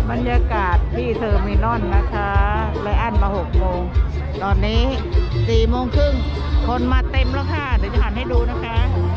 บรรยากาศที่เทอร์มินอลนะคะไลอ้อนมา6 โมงตอนนี้4 โมงครึ่งคนมาเต็มแล้วค่ะเดี๋ยวจะหันให้ดูนะคะ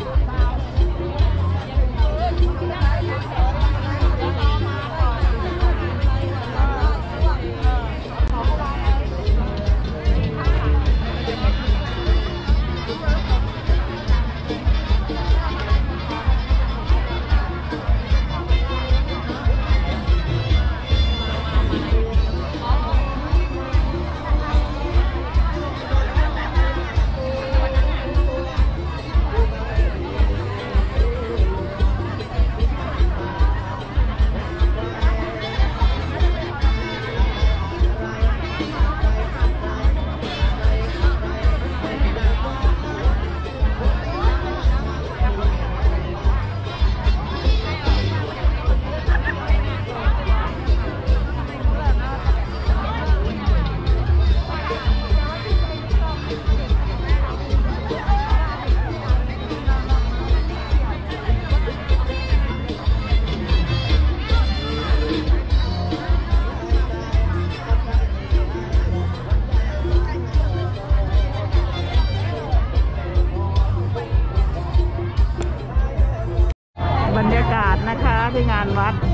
บรรยากาศนะคะที่งานวัด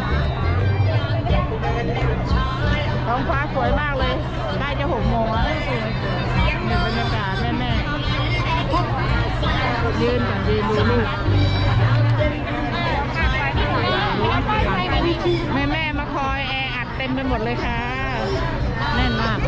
ท้องฟ้าสวยมากเลยใกล้จะ6 โมงแล้วบรรยากาศแม่ยืนกันยืนดูลูกแม่มาคอยแออัดเต็มไปหมดเลยค่ะแน่นมาก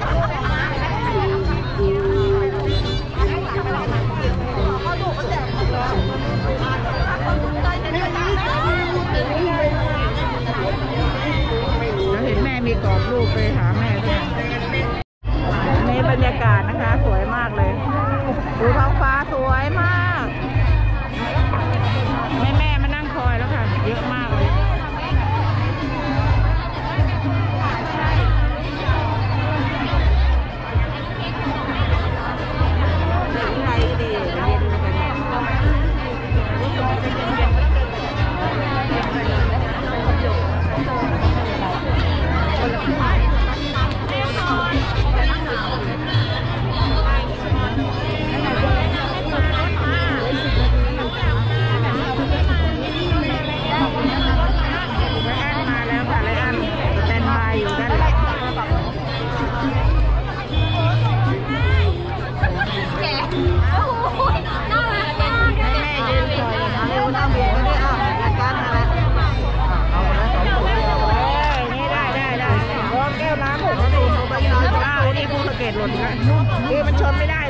เห็นแม่มีกรอบรูปไปหาแม่ด้วยนี่บรรยากาศนะคะสวยมากเลยดูท้องฟ้าสวยมากแม่มานั่งคอยแล้วค่ะเยอะมากเลยหล่นนะคือมันชนไม่ได้